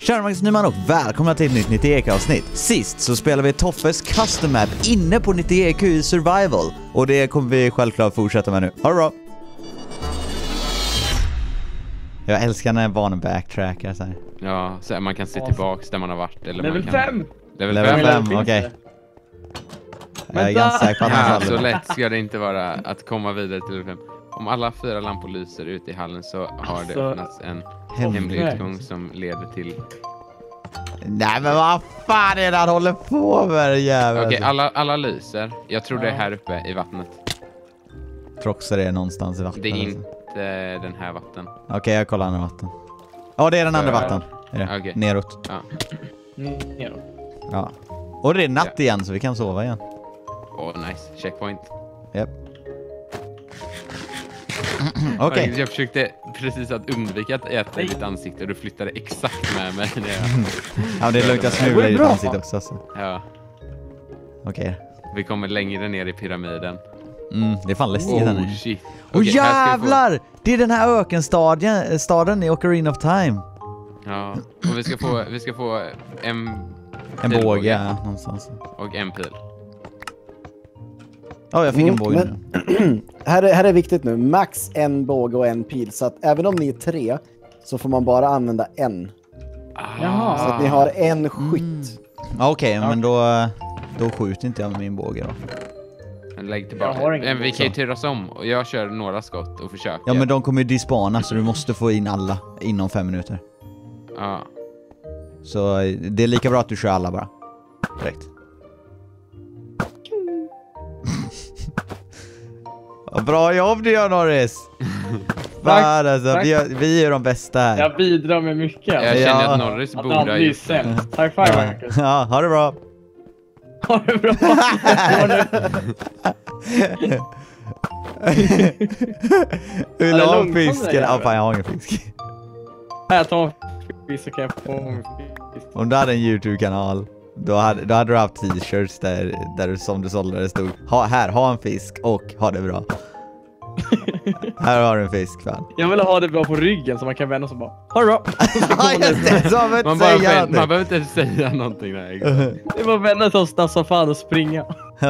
Tjena Max Nyman och välkomna till ett nytt 90EQ-avsnitt. Sist så spelade vi Toffes Custom Map inne på 90EQ i Survival. Och det kommer vi självklart fortsätta med nu. Ha det bra! Jag älskar när barnen backtrackar så här. Ja, så man kan se tillbaks där man har varit. Eller Level man kan... 5! Level 5, okej. Jag är ganska säker på att Ja, han så lätt ska det inte vara att komma vidare till level 5. Om alla 4 lampor lyser ute i hallen så har det öppnats en hemlig utgång som leder till... Nej men vad fan är det han håller på med, jävel? Okej, alla lyser. Jag tror det är här uppe i vattnet. Troxar det är någonstans i vattnet. Det är inte den här vatten. Okej, jag kollar andra vatten. Ja, det är den andra vatten. Är det? Okej. Neråt. Ja. Neråt. Ja. Och det är natt igen så vi kan sova igen. Nice. Checkpoint. Japp. Okej. Jag försökte precis att undvika att äta i ditt ansikte och du flyttade exakt med mig. Ja, det är lugnt, jag smular i ditt ansikte också. Så. Ja. Okej. Vi kommer längre ner i pyramiden. Det är fan läskigt här nu. Shit. Åh Okej, här ska vi få- jävlar! Det är den här ökenstaden i Ocarina of Time. Ja, och vi ska få en Båge ja, någonstans. och en pil. Ja, jag fick en båge nu. Men här är viktigt nu. Max en båge och en pil. Så att även om ni är 3 så får man bara använda en. Jaha. Så att ni har en skytt. Okej, men då skjuter inte jag med min båge då. Lägg Jag tillbaka. har ingen Men vi kan ju turas om och jag kör några skott och försöker. Ja, men de kommer ju dispana så du måste få in alla inom 5 minuter. Ja. Så det är lika bra att du kör alla bara. Direkt. Bra jobb du gör, Norris! Fan, alltså, vi är de bästa här. Jag bidrar med mycket. Jag känner att Norris Att borde ha aldrig gjort det. sämst. High five, Marcus. Ja, ha det bra. Ha det bra. Vill Är du det ha en långsamt fisk? det där, Ja, fan, jag har ingen fisk. Jag tar en fisk så kan jag få en fisk. Om du hade en YouTube-kanal, då hade du haft t-shirts där du, som du sålde, det stod ha en fisk och ha det bra. Här har du en fisk, fan. Jag vill ha det bra på ryggen så man kan vända sig bara. Ha det bra. Ja, just det, så man Man behöver inte säga någonting där. Det är bara att vända sig och snabbt som fan och springa.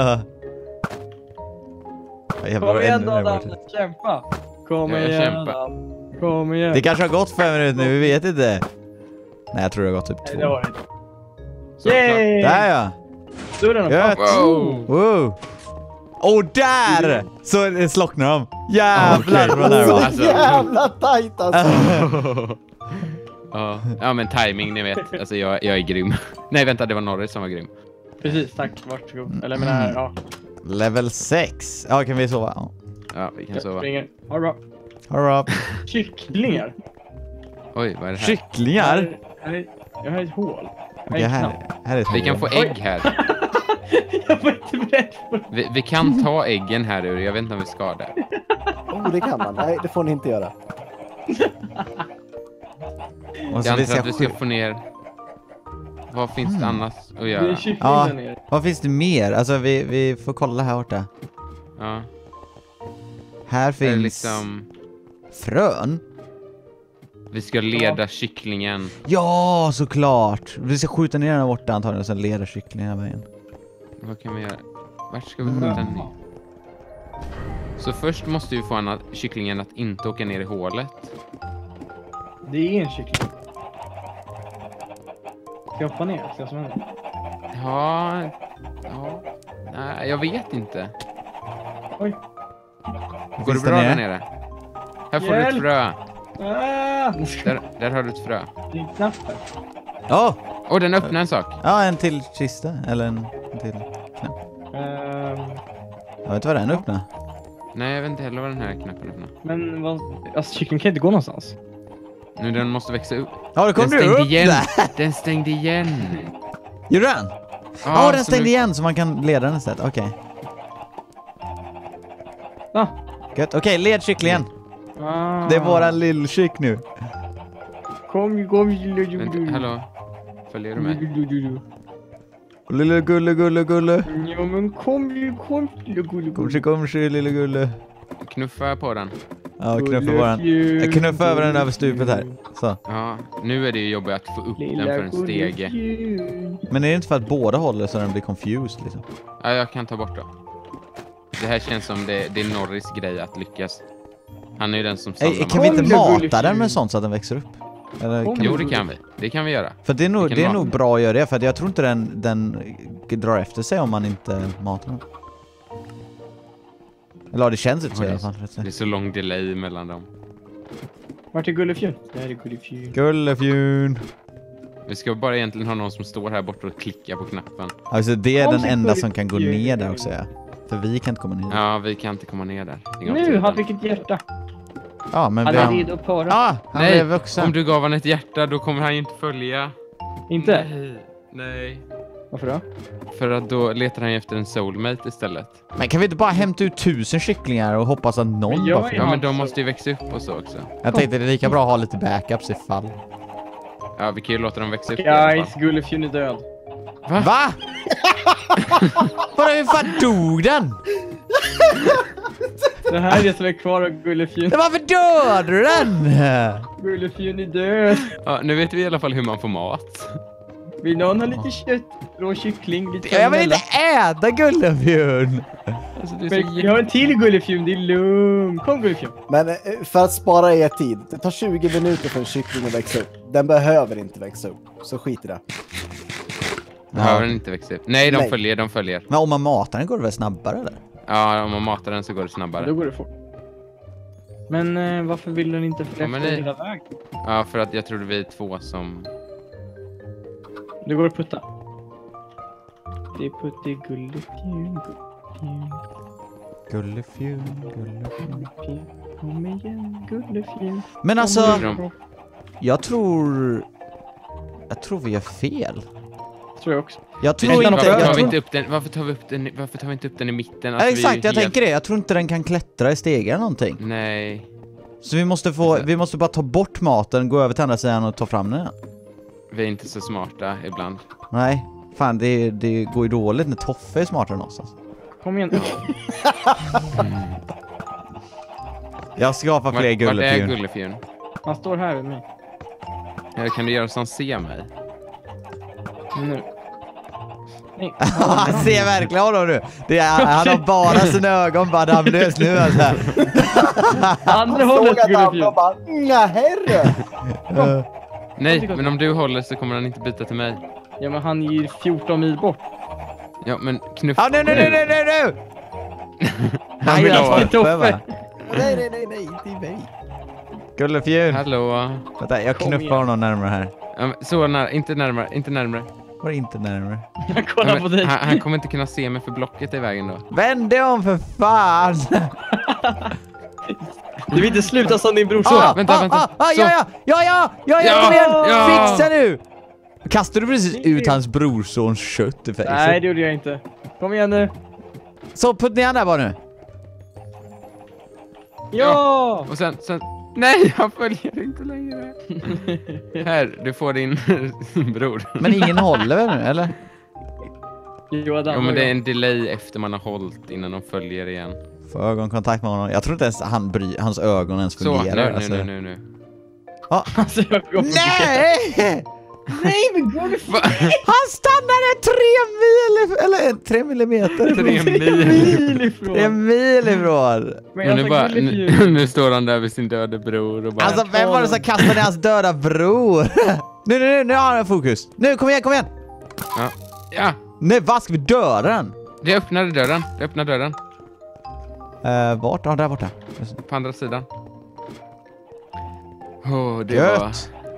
Kom igen då, Dan. Kämpa. Kom Ja, jag igen, kämpar. Dan. Kom igen. Det kanske har gått 5 minuter nu, vi vet inte. Nej, jag tror det har gått typ 2. Nej, det var det inte. Såklart. Yay! Där ja! Dörren har Gött! Wow. Wow! Och där! Så slocknar de. Jävlar vad nära Så var. Alltså. jävla tajt alltså. Ja, men timing, ni vet. Alltså jag är grym. Nej, vänta, det var Norris som var grym. Precis, tack. Varsågod. Eller menar, ja. Level 6. Ja, kan vi sova? Ja. Ja, vi kan Jag sova. springer. Ha det bra. Hurra up. Kycklingar. Oj, vad är det här? Kycklingar? Jag har ett hål. Okej, här är ett Vi kan hål. få ägg här. Jag var inte beredd på det. Vi kan ta äggen här ur. Jag vet inte om vi ska det. Det kan man. Nej, det får ni inte göra. Och så Jag vi antar att vi ska ska få ner... Vad finns det annars att Det är göra? kyckling Ja, där nere. vad finns det mer? Alltså vi får kolla här borta. Ja, Här det är finns liksom... frön. Vi ska leda kycklingen. Ja, såklart. Vi ska skjuta ner den här borta antagligen och sen leda kycklingen här vägen. Vad kan vi göra? Vart ska vi skjuta den ner? Så först måste vi få kycklingen att inte åka ner i hålet. Det är en kyckling. Ska jag hoppa ner? Ska jag som händer? Ja... Nej, jag vet inte. Oj. Går det Finns det bra nere? där nere? Här får du ett Hjälp! frö. Där Där har du ett frö. är en knapp där. Åh! Den öppnar en sak. Ja, en till kista. Eller en till knapp. Jag vet inte vad den öppnar. Nej, jag vet inte heller vad den här knappen öppnar. Men vad... Alltså kycklingen kan inte gå någonstans. Nu den måste växa upp. Ja, det Den kom du stängde upp igen. där. Den stängde igen. Gjorde den? Ja, den så stängde nu- igen så man kan leda den istället. Okej. Ah. Gött. Okej, led kycklingen. Det är våran lillkyck nu. Kom. Vänta, hallå. Följer du med? Lille gulle. Ja men kom. Kom sig, lille gulle. Knuffa på den. Ja, knuffa på den. Jag knuffar över den över stupet här. Så. Ja, nu är det ju jobbigt att få upp den för en stege. Men är det inte för att båda håller så den blir confused liksom? Ja, jag kan ta bort det. Det här känns som det är Norris grej att lyckas. Han är ju den som samlar. Kan vi inte mata den med sånt så att den växer upp? Eller kan jo, det kan vi. Det kan vi göra. För det är nog bra att göra det. För jag tror inte den drar efter sig om man inte matar den. Eller det känns inte så i alla fall. Det är så lång delay mellan dem. Vart är Gullefjun? Där är Gullefjun. Gullefjun. Vi ska bara egentligen ha någon som står här borta och klickar på knappen. Alltså det är den enda som kan gå ner där också. Ja. För vi kan inte komma ner. Ja, vi kan inte komma ner där. Nu, han fick ett hjärta. Ja, men han är redo att para. Ja, han är vuxen. Om du gav han ett hjärta då kommer han ju inte följa. Inte? Nej. Varför då? För att då letar han efter en soulmate istället. Men kan vi inte bara hämta ut 1000 kycklingar och hoppas att någon bara får... Ja, men de måste ju växa upp och så också. Jag tänkte det är lika bra att ha lite backups ifall. Ja, vi kan ju låta dem växa upp. Guys, Gullefjun är död. Va? Vadå, hur fan dog den? Det här är det som är kvar av Gullefjun. Varför dödade du den? Gullefjun är död. Ja, nu vet vi i alla fall hur man får mat. Vill någon ha lite kött? Rå kyckling, lite jag vill inte äta Gullefjun. Alltså, vi har en till Gullefjun, det är lugnt. Kom Gullefjun. Men för att spara er tid, det tar 20 minuter för en kyckling att växa upp. Den behöver inte växa upp, så skit i det. Behöver den inte växa upp? Nej, de följer. Men om man matar den går det väl snabbare eller? Ja, om man matar den så går det snabbare. Då går det fort. Men varför vill den inte följa hela vägen? Ja, för att jag trodde vi är två som... Det går att putta. Det är putte Gullefjun. Gullefjun. Kom igen, Gullefjun. Men alltså, jag tror vi gör fel. Tror jag också. Jag tror inte... Varför tar vi inte upp den i mitten? Alltså, exakt, jag tänker det. Jag tror inte den kan klättra i stegen eller någonting. Nej. Så vi måste bara ta bort maten, gå över till andra sidan och ta fram den. Vi är inte så smarta ibland. Nej, fan det går ju dåligt när Toffe är smartare än oss. Alltså. Kom igen. Jag skapar fler Gullefjun. Vart är Gullefjun? Han står här med mig. Kan du göra så han ser mig? Nu. Nej. Han ser verkligen honom nu. Han har bara sina ögon bara namnlös nu alltså. Andra hållet Gullefjun. Nej, herre. Nej, men om du håller så kommer han inte byta till mig. Ja, men han är ju 14 mil bort. Ja, men knuffa. Nej. Han vill ha Toffe. Nej, inte i mig. Gullefjun. Hallå. Vänta, jag knuffar honom närmare här. Så nära, inte närmare. Var inte närmare? Jag kollar på dig. Han kommer inte kunna se mig för blocket i vägen då. Vänd dig om för fan! Du vill inte sluta som din bror. Vänta. Ja, kom igen! Fixa nu! Kastade du precis ut hans brorsons kött i fejset? Nej, det gjorde jag inte. Kom igen nu. Så, putt ner där bara nu. Ja! Och sen... Nej, jag följer inte längre. Här, du får din bror. Men ingen håller väl nu, eller? Jo, men det är en delay efter man har hållit innan de följer igen. Få ögonkontakt med honom. Jag tror inte ens hans ögon ens fungerar. Så, nu. Ah. Nej! Nej, men Gullefjun! Han stannade 3 millimeter. 3 mil ifrån. Men nu står han där vid sin döda bror och bara... Alltså, vem var det som kastade hans döda bror? Nu har han fokus. Nu, kom igen. Ja. Nej, vad ska vi döda den? Det öppnar dörren. Vart? Ja, där borta. På andra sidan. Det Gött. var...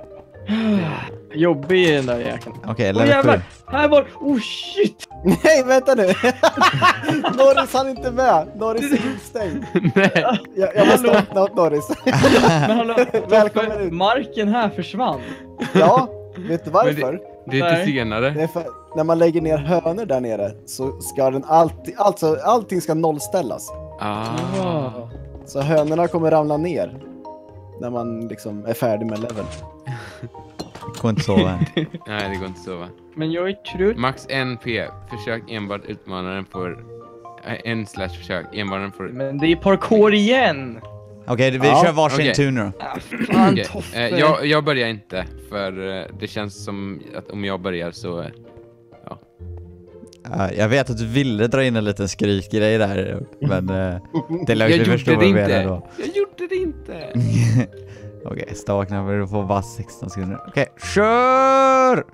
Jobbig i den där jäkeln. Okej, level 7. Här var... Oh shit! Nej, vänta nu. Norris han inte med. Norris är instängd. Nej. Jag måste öppna åt Norris. Men hallå, Välkommen ut. Marken här försvann. Ja, vet du varför? Det är inte senare. Det är för, när man lägger ner hönor där nere så ska den allting ska nollställas. Så hönorna kommer ramla ner när man liksom är färdig med level. Det går inte sova. Nej, det går inte sova. Men jag är trött. Max NP. Försök enbart utmanaren får försök. Enbart får... Men det är parkour igen! Okej, vi kör varsin tur nu då. Fan, okay. Jag börjar inte, för det känns som att om jag börjar så... Ja. Jag vet att du ville dra in en liten skrikgrej där, men det är lugnt, vi förstår vad du menar då. Jag gjorde det inte! Okej, startknappen, du får bara 16 sekunder. Okej, kör!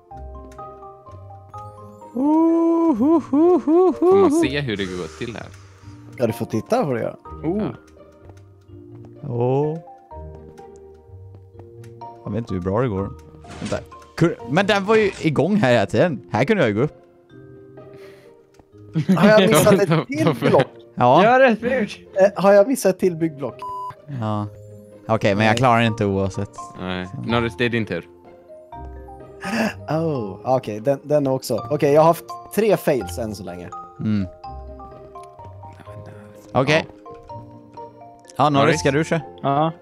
Får man se hur det går till här? Ja, du får titta på det. Ja. Jag vet inte hur bra det går. Vänta. Men den var ju igång här hela tiden. Här kunde jag ju gå upp. Har jag missat ett till block? Ja. Gör rätt bygg! Har jag missat ett till byggblock? Ja. Okej, men jag klarar inte oavsett. Nej. Norris, det är din tur. Okej, den också. Okej, jag har haft 3 fails än så länge. Okej. Ja, Norris, ska du köra? Ja.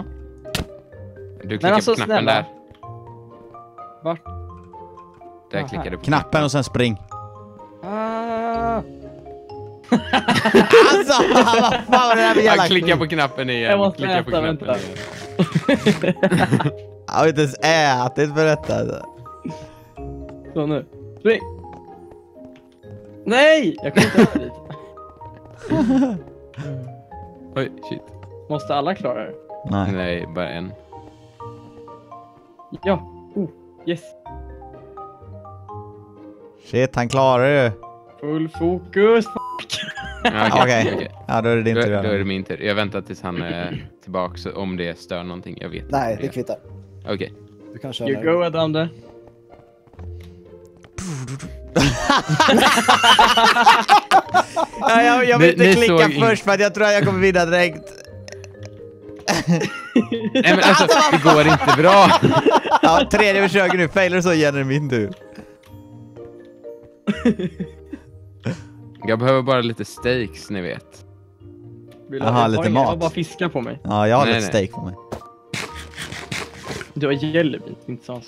Du klickar på knappen där. Vart? Där klickar du på knappen och sen spring. Alltså, vad fan var det där med jävla... Klicka på knappen igen. Jag måste äta, vänta. Jag har inte ens ätit för detta. Så nu. Spring! Nej! Jag kan inte äta dit. Oj, shit. Måste alla klara det? Nej, bara en. Ja. Yes. Shit, han klarar det. Full fokus. Okej. Ja, då är det din tur. Då är det min tur. Jag väntar tills han är tillbaka, så om det stör någonting. Jag vet Nej, inte. det kvittar. Okej. Du kan köra. You go, Adamde. Jag vill inte klicka först för att jag tror att jag kommer vinna direkt. Nej, men alltså, det går inte bra. Ja, tredje försöket nu. Failar så igen är det min tur. Jag behöver bara lite steaks, ni vet. Jaha, lite mat. Jag har bara fiska på mig. Ja, jag har lite steak på mig. Du har jellybean, inte sant?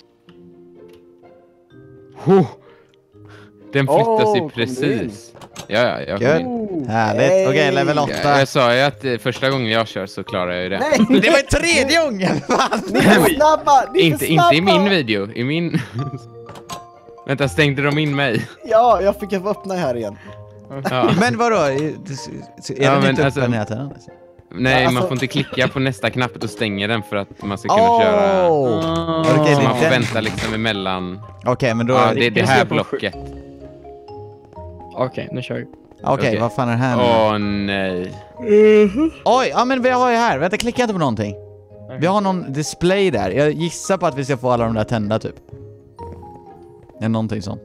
Den flyttar sig precis. Ja, jag kom in. Härligt. Okej, level 8. Jag sa ju att första gången jag kör så klarar jag ju det. Nej, det var ju tredje gången! Ni är för snabba! Inte i min video. I min... Vänta, stängde de in mig? Ja, jag fick öppna här igen. Ja. Men vadå? Är den inte öppen hela tiden? Nej, man får inte klicka på nästa knapp, då stänger den för att man ska kunna köra. Okay, så man får vänta liksom emellan. Okej, men då... Ja, det här blocket. Okej, nu kör vi. Okej, vad fan är det här nu? Åh, nej. Oj, ja men vi har ju här. Vänta, klicka inte på någonting. Vi har någon display där. Jag gissar på att vi ska få alla de där tända typ. Eller någonting sånt.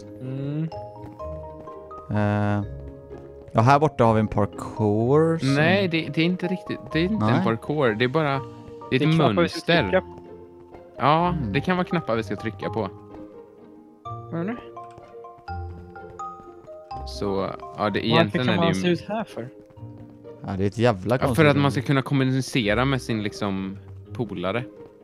Ja, här borta har vi en parkour. Nej, det är inte riktigt. Det är inte en parkour. Det är bara... Det är ett mönster. Ja, det kan vara knappar vi ska trycka på. Så, ja, det egentligen är det ju... Varför kan man se ut här för? Ja, det är ett jävla konstigt. För att man ska kunna kommunicera med sin liksom polare.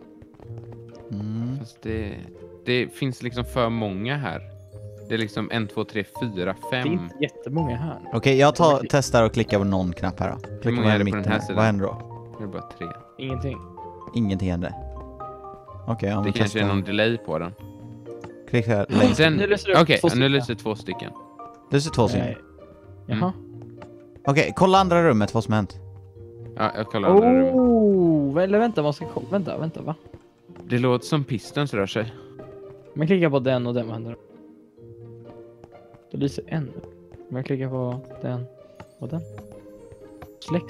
Fast det finns liksom för många här. Det är liksom 1, 2, 3, 4, 5. Det är inte jättemånga här. Okej, jag testar och klickar på någon knapp här då. Hur många är det på den här sidan? Vad händer då? Det är bara 3. Ingenting. Ingenting händer. Okej, om det vi kanske är någon delay på den. Klicka längst. Okej, nu lyser 2 stycken. Det är 2 stycken. Jaha. Okej, kolla andra rummet, vad som har hänt. Ja, jag kollar andra rummet. Eller vänta, man ska vänta, va? Det låter som pistons rör sig. Man klickar på den och den, vad händer? Det lyser en. Man klickar på den och den. Släcks.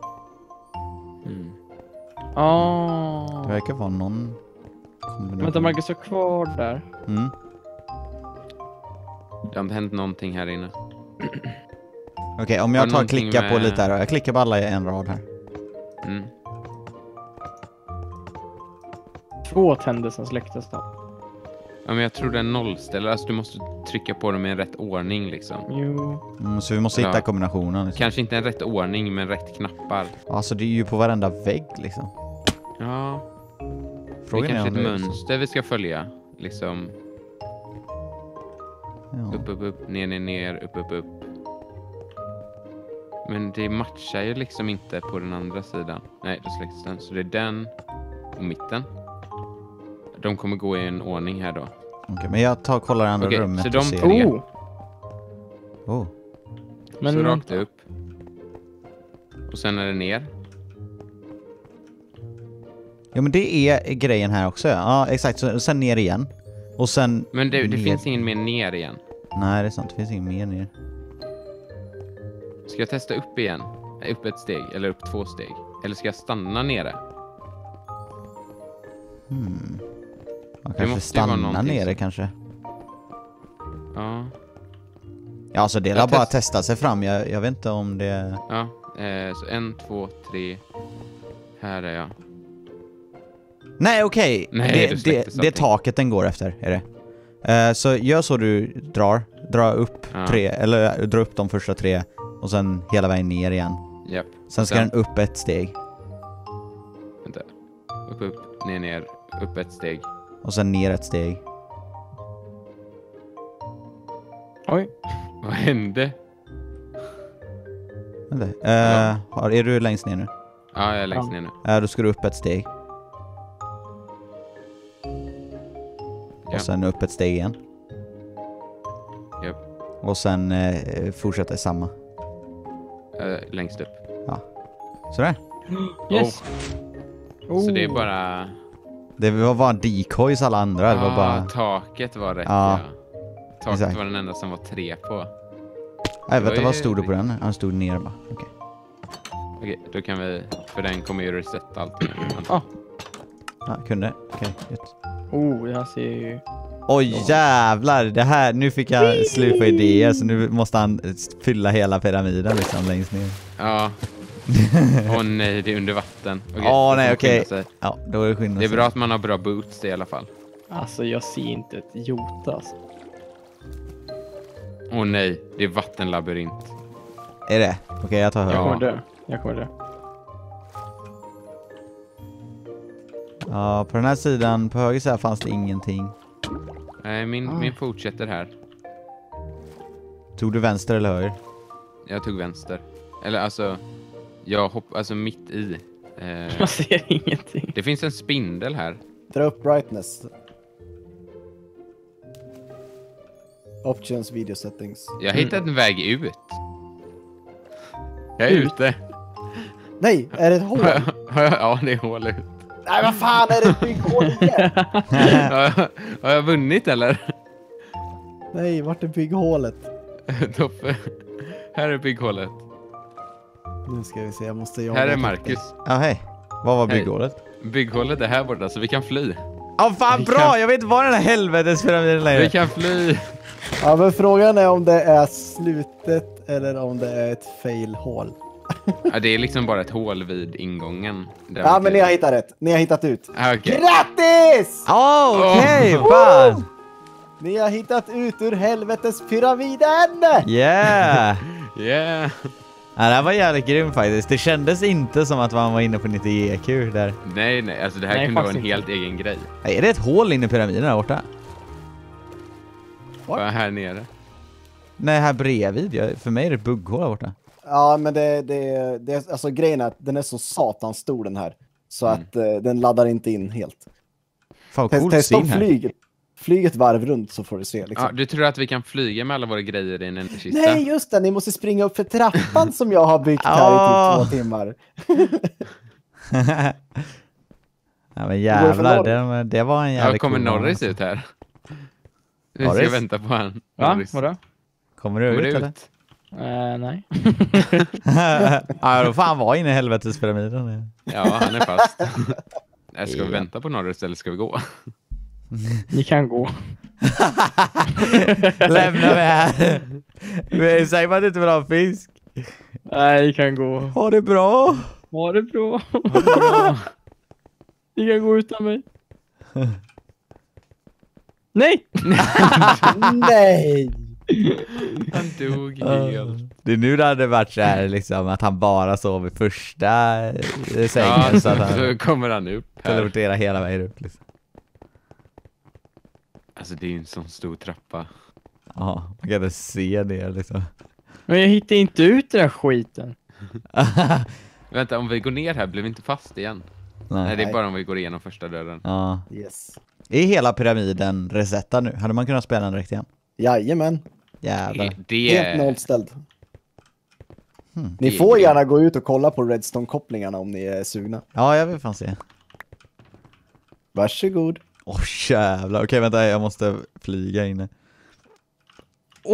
Det verkar vara någon kombination. Vänta, Marcus står kvar där. Det har inte hänt någonting här inne. Okej, om jag klickar på lite här. Jag klickar på alla i en rad här. 2 tänder som släcktes då. Ja, men jag tror det är nollställare. Alltså du måste trycka på dem i en rätt ordning liksom. Jo. Så vi måste hitta kombinationen. Liksom. Kanske inte en rätt ordning, men rätt knappar. Alltså det är ju på varenda vägg liksom. Ja. Frågan det är kanske är ett mönster vi ska följa. Liksom. Ja. Upp, ner, upp. Men det matchar ju liksom inte på den andra sidan. Nej, då släcks den. Så det är den och mitten. De kommer gå i en ordning här då. Okej, men jag kollar det andra rummet så de och ser. tre. Men så rakt upp. Och sen är det ner. Ja, men det är grejen här också. Ja, exakt. Så, sen ner igen. Och sen... Men det finns ingen mer ner igen. Nej, det är sant. Det finns ingen mer ner. Ska jag testa upp igen? Upp ett steg eller upp 2 steg? Eller ska jag stanna nere? Man kanske stanna nere kanske. Ja. Ja, alltså det är bara att testa sig fram. Jag vet inte om det... Ja, så 1, 2, 3. Här är jag. Nej, okej. Nej, det taket den går efter, är det. Så gör så du dra upp 3, eller dra upp de första 3 och sen hela vägen ner igen. Japp. Sen ska den upp ett steg. Vänta. Upp, ner, upp ett steg. Och sen ner ett steg. Oj. Vad hände? Är du längst ner nu? Ja, jag är längst ner nu. Då ska du upp ett steg. Och sen upp ett steg igen. Japp. Och sen fortsätta samma. Längst upp. Ja. Sådär. Yes. Så det är bara... Det var bara decoys alla andra. Det var bara... Taket var rätt. Ja. Taket Exakt. var den enda som var 3 på. Jag vet inte vad stod det på den. Han stod ner bara. Okej, då kan vi... För den kommer ju resetta allt. Ja, kunde. Okej, Jag ser ju... Oj, jävlar. Det här... Nu fick jag slut på idéer. Så nu måste han fylla hela pyramiden liksom längst ner. Ja. Nej, det är under vatten. Nej, okej. Ja, då är det skillnad. Det är bra att man har bra boots i alla fall. Alltså, jag ser inte ett jota alltså. Nej, det är vattenlabyrint. Är det? Okej, jag tar höger. Jag kommer dö. Ja, på den här sidan, på höger sida fanns det ingenting. Nej, min fortsätter här. Tog du vänster eller höger? Jag tog vänster. Eller alltså, jag hoppar mitt i. Jag ser ingenting. Det finns en spindel här. Dra upp brightness. Options, video settings. Jag har hittat en väg ut. Jag är ute. Nej, är det ett hål? Ja, det är hål ut. Nej, vad fan är det ett bygghål igen? Har jag vunnit eller? Nej, vart är bygghålet? Toppe. Här är bygghålet. Nu ska vi se, jag måste jaga. Här är Marcus. Ja, hej. Vad var bygghålet? Bygghålet är här borta så vi kan fly. Ja, fan bra! Jag vet inte vad den här helvetes pyramiden längre. Vi kan fly. Ja, men frågan är om det är slutet eller om det är ett fail-hål. Ja, det är liksom bara ett hål vid ingången. Ja, men ni har hittat rätt. Ni har hittat ut. Okay. Grattis! Okej, fan! Ni har hittat ut ur helvetes pyramiden! Yeah! Yeah! Ja, det här var jävligt grym faktiskt. Det kändes inte som att man var inne på 90 EQ där. Nej, alltså det här kunde vara en helt egen grej. Är det ett hål inne i pyramiden där borta? Bara här nere. Nej, här bredvid. För mig är det ett bugghål där borta. Ja, men det alltså grejen är att den är så satans stor den här. Så att den laddar inte in helt. Fan, coolt Testa syn här. Flyget varv runt så får du se. Liksom. Ja, du tror att vi kan flyga med alla våra grejer i en energikista? Nej, just det. Ni måste springa upp för trappan som jag har byggt här i typ 2 timmar. Ja, men jävlar, det var en jävla kommer Norris ut här? Vi ska vänta på han. Va? Vadå? Kommer du ut eller? Nej. Ja, då får han vara inne i helvetespyramiden. Ja, han är fast. Ska vi vänta på Norris eller ska vi gå? Ni kan gå. Lämna mig här. Säg bara att du inte vill ha fisk. Nej, ni kan gå. Ha det bra. Ha det bra. Ni kan gå utan mig. Nej! Nej! Han dog helt. Det är nu det hade varit så här, liksom, att han bara sov i första sängen. Så att han så kommer han upp här. teleporterar hela vägen upp. Liksom. Alltså det är en sån stor trappa. Ja, man kan inte se det liksom. Men jag hittar inte ut den här skiten. Vänta, om vi går ner här blir vi inte fast igen. Nej, det är bara om vi går igenom första dörren. Ja. Yes. Är hela pyramiden resetad nu? Hade man kunnat spela den direkt igen? Jajamän. Jävlar. Helt nollställd. Ni får gärna gå ut och kolla på Redstone-kopplingarna om ni är sugna. Ja, jag vill fan se. Varsågod. Åh jävlar. Okej, vänta, jag måste flyga inne. Oj,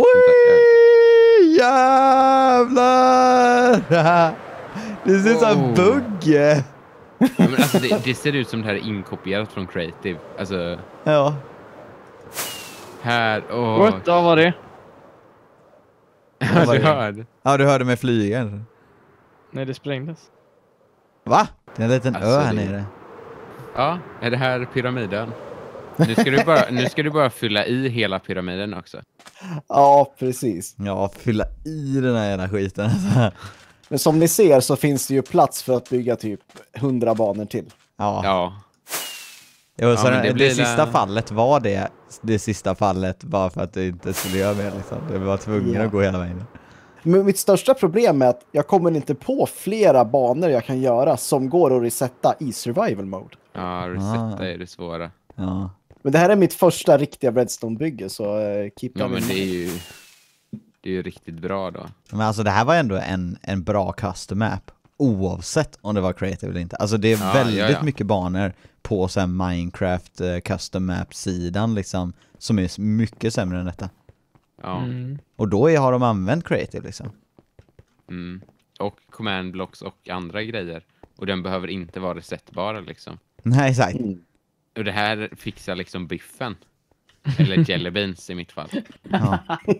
jävlar! Det ser ut som en bugg. Ja, men alltså, det ser ut som det här är inkopierat från Creative. Alltså... Ja. Här, What var det? Ja, du hörde. Ja, du hörde mig flyga. Nej, det sprängdes. Va? Det är en liten Alltså, ö här nere. Ja, är det här pyramiden? Nu ska du bara fylla i hela pyramiden också. Ja, precis. Ja, fylla i den här jävla skiten. Men som ni ser så finns det ju plats för att bygga typ 100 banor till. Ja. Jo, så men det sista fallet var det sista fallet bara för att det inte skulle göra mer liksom. Det var tvungen att gå hela vägen. Men mitt största problem är att jag kommer inte på flera banor jag kan göra som går att resetta i survival mode. Ja, resetta är det svåra. Ja. Men det här är mitt första riktiga Redstone-bygge, så keep Ja, men det är ju riktigt bra då. Men alltså det här var ändå en bra custom map. Oavsett om det var creative eller inte. Alltså det är väldigt mycket banor på så här Minecraft custom map-sidan liksom, som är mycket sämre än detta. Ja. Och då har de använt creative liksom. Och command blocks och andra grejer. Och den behöver inte vara resetbara liksom. Nej, exakt. Och det här fixar liksom biffen. Eller jelly beans i mitt fall. Ja.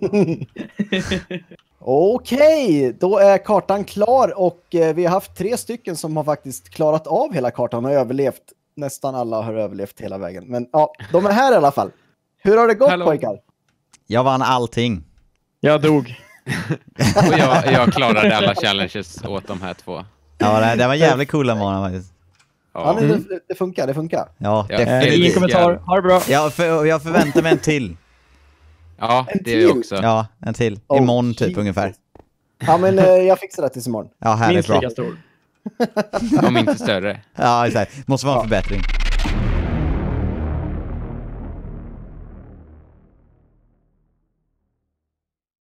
Okej, då är kartan klar och vi har haft 3 stycken som har faktiskt klarat av hela kartan och överlevt. Nästan alla har överlevt hela vägen. Men ja, de är här i alla fall. Hur har det gått, pojkar? Jag vann allting. Jag dog. Och jag klarade alla challenges åt de här 2. Ja, det var jävligt coola månader faktiskt. Ja, det funkar. Ja, Ingen kommentar. Ha det bra. Jag förväntar mig en till. Ja, det är jag också. Ja, en till. Imorgon typ ungefär. Ja, men jag fixar det tills imorgon. Ja, här minst är bra. lika stor. Om inte större. Ja, exakt. Måste vara en förbättring.